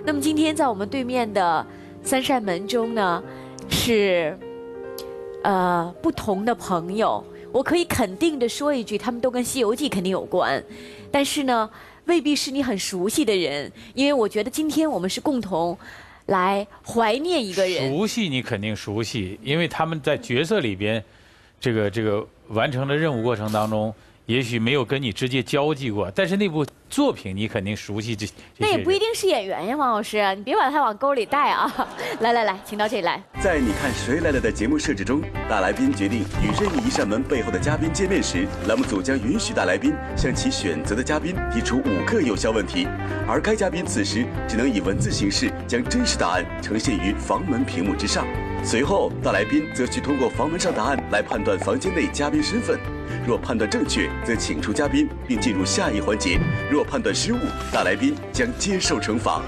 那么今天在我们对面的三扇门中呢，是不同的朋友。我可以肯定的说一句，他们都跟《西游记》肯定有关，但是呢，未必是你很熟悉的人，因为我觉得今天我们是共同来怀念一个人。 熟悉你肯定熟悉，因为他们在角色里边，这个完成的任务过程当中，也许没有跟你直接交际过，但是那部作品你肯定熟悉这些。 那也不一定是演员呀，王老师，你别把他往沟里带啊！来，请到这里来。 在你看谁来了的节目设置中，大来宾决定与任意一扇门背后的嘉宾见面时，栏目组将允许大来宾向其选择的嘉宾提出5个有效问题，而该嘉宾此时只能以文字形式将真实答案呈现于房门屏幕之上。随后，大来宾则需通过房门上答案来判断房间内嘉宾身份。若判断正确，则请出嘉宾并进入下一环节；若判断失误，大来宾将接受惩罚。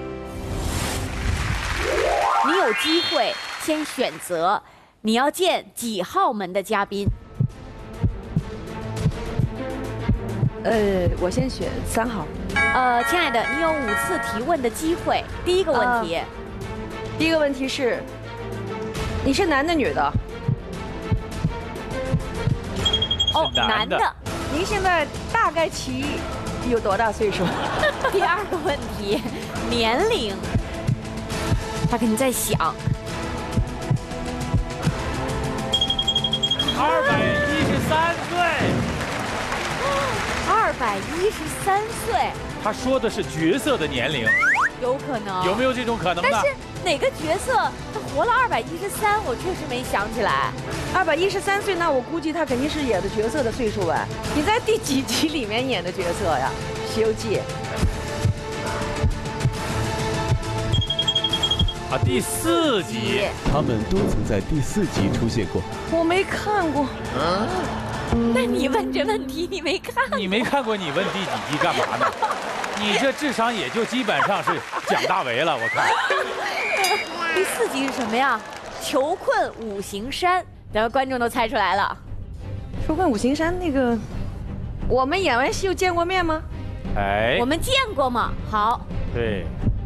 你有机会先选择你要见几号门的嘉宾。 我先选3号。 亲爱的，你有5次提问的机会。第一个问题， 第一个问题是，你是男的女的？ 哦，男的。 您现在大概其有多大岁数？ 第二个问题，年龄。他肯定在想。 213岁。 213岁。 他说的是角色的年龄。 有可能。 有没有这种可能呢？ 但是哪个角色他活了213？我确实没想起来。 213岁，那我估计他肯定是演的角色的岁数吧？你在第几集里面演的角色呀？《西游记》 啊，第4集。 他们都曾在第4集出现过。 我没看过。 那你问这问题，你没看？ 你没看过，你问第几集干嘛呢？你这智商也就基本上是蒋大为了，我看。 第4集是什么呀？囚困五行山，两个观众都猜出来了。 囚困五行山那个，我们演完戏有见过面吗？ 哎， 我们见过吗？好。 对。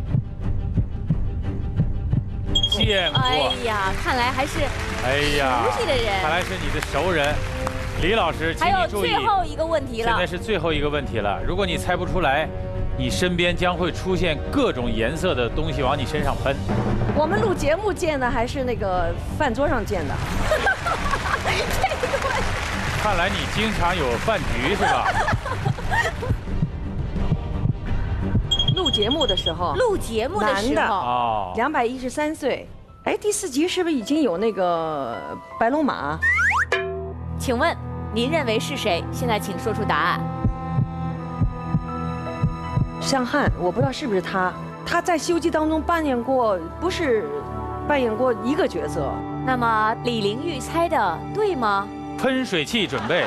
见过。 哎呀，看来还是熟悉的人。 看来是你的熟人。李老师，请你注意， 还有最后一个问题了。 现在是最后一个问题了。如果你猜不出来，你身边将会出现各种颜色的东西往你身上喷。 我们录节目见的还是那个饭桌上见的？ 看来你经常有饭局是吧？ 录节目的时候。 录节目的时候。 哦。 213岁。哎，第4集是不是已经有那个白龙马？ 请问您认为是谁？现在请说出答案。 向汉，我不知道是不是他。他在《西游记》当中扮演过，不是扮演过一个角色。 那么李玲玉猜的对吗？ 喷水器准备。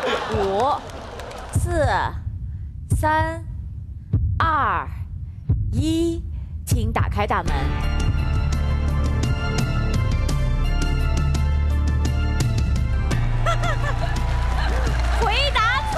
5、4、3、2、1，请打开大门。回答错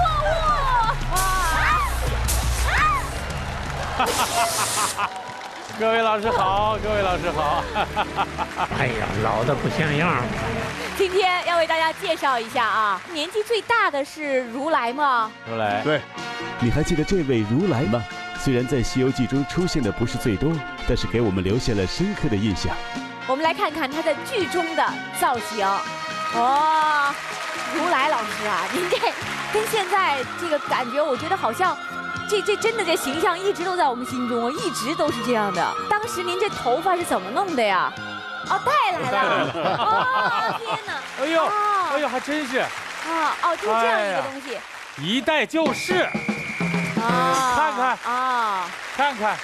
误。 各位老师好，各位老师好。 哎呀，老的不像样。 今天要为大家介绍一下啊，年纪最大的是如来吗？ 如来。 对。你还记得这位如来吗？虽然在《西游记》中出现的不是最多，但是给我们留下了深刻的印象。 我们来看看他在剧中的造型。哦，如来老师啊，您这跟现在这个感觉，我觉得好像这真的这形象一直都在我们心中，一直都是这样的。当时您这头发是怎么弄的呀？哦，带来了。哦，天哪！ 哎呦，哎呦，还真是。 就是这样一个东西。 一戴就是。看看。看看。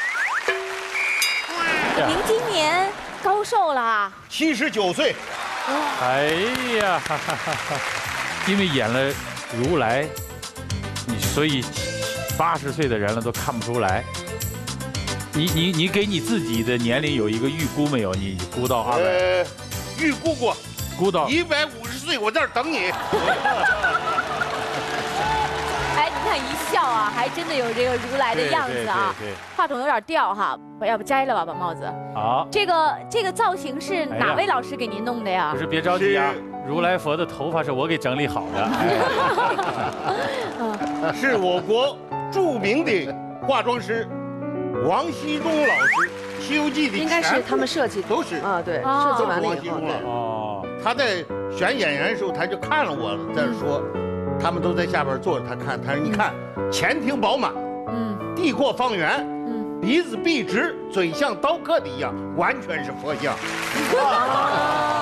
您今年高寿了 ？79岁。 哎呀，因为演了如来，所以80岁的人了都看不出来。你给你自己的年龄有一个预估没有？你估到200？ 预估过， 估到 150岁，我这儿等你。 哎，你看看一笑啊，还真的有这个如来的样子啊。 对， 话筒有点掉哈，要不摘了吧，把帽子。 好， 这个造型是哪位老师给您弄的呀不？是，别着急啊，如来佛的头发是我给整理好的。 是我国著名的化妆师王熙忠老师，《西游记》的应该是他们设计的， 都是啊，对， 哦设计完了以后， 王熙忠对。 哦， 他在选演员的时候，他就看了我，在这说，他们都在下边坐着，他看，他说你看前庭饱满，地阔方圆，鼻子笔直，嘴像刀刻的一样，完全是佛像。